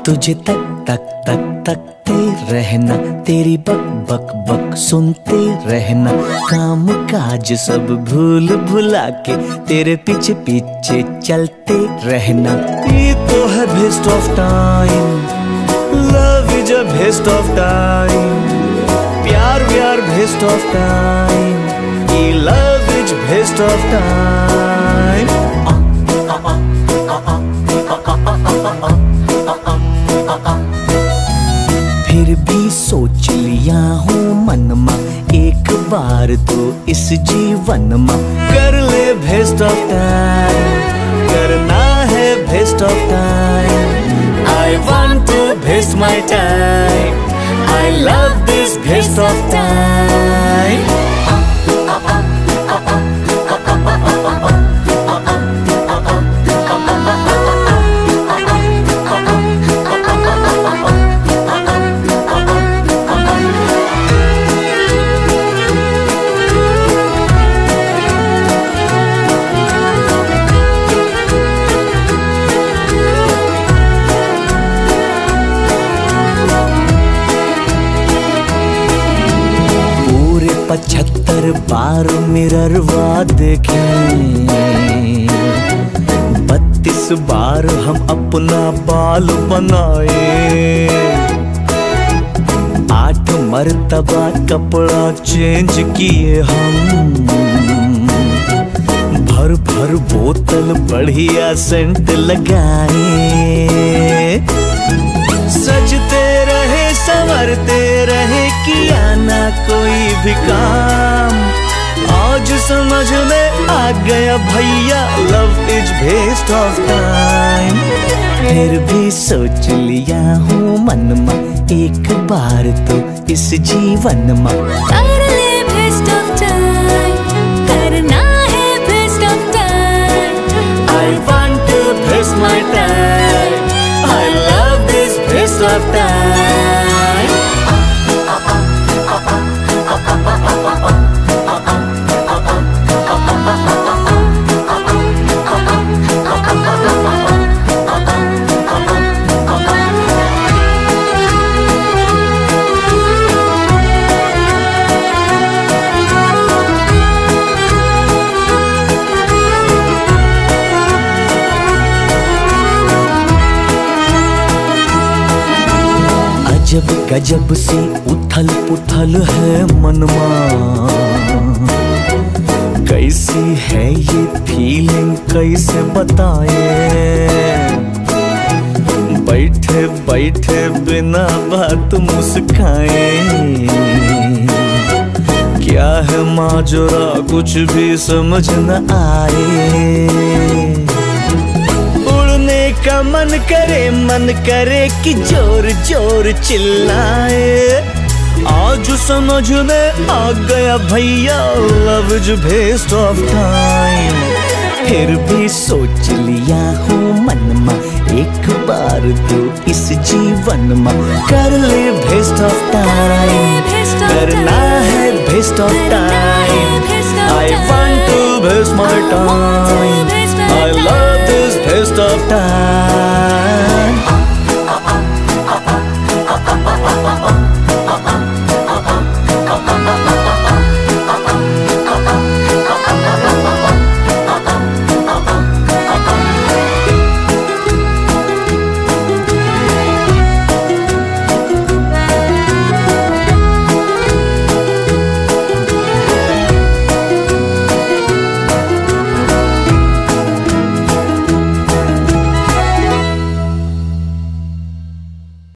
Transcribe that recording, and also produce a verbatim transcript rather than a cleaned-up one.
तुझे तक तक तक तकते रहना, तेरी बक बक बक सुनते रहना, काम काज सब भूल भुला के तेरे पीछे पीछे चलते रहना। ये तो है best of time, love is a best of time, प्यार व्यार बेस्ट ऑफ टाइम, ये love is best of time. फिर भी सोच लिया हूँ मनमा, एक बार तो इस जीवन में कर ले बेस्ट ऑफ टाइम, करना है best of time. I want to best my time, I love this best of time. पचहत्तर बार मिररवा देखे, बत्तीस बार हम अपना बाल बनाए, आठ मर्तबा कपड़ा चेंज किए हम, भर भर बोतल बढ़िया सेंट लगाए, सजते रहे संवरते रहे, किया ना कोई भी काम। आज समझ में आ गया भैया, love is best of time. फिर भी सोच लिया हूँ मन में, एक बार तो इस जीवन में कर ले बेस्ट ऑफ टाइम, करना है best of time. I want to best my time, I love this best of time. अजब गजब से उथल पुथल है मनमा, कैसी है ये फीलिंग कैसे बताए, बैठे बैठे बिना बात मुस्काए, क्या है माजरा कुछ भी समझ न आए। का मन करे मन करे कि जोर जोर चिल्लाए, आज समझ में आ गया भैया, love is best of time. फिर भी सोच लिया हूँ मन में, एक बार तो इस जीवन में कर ले बेस्ट ऑफ टाइम, करना है best of time. I want to best my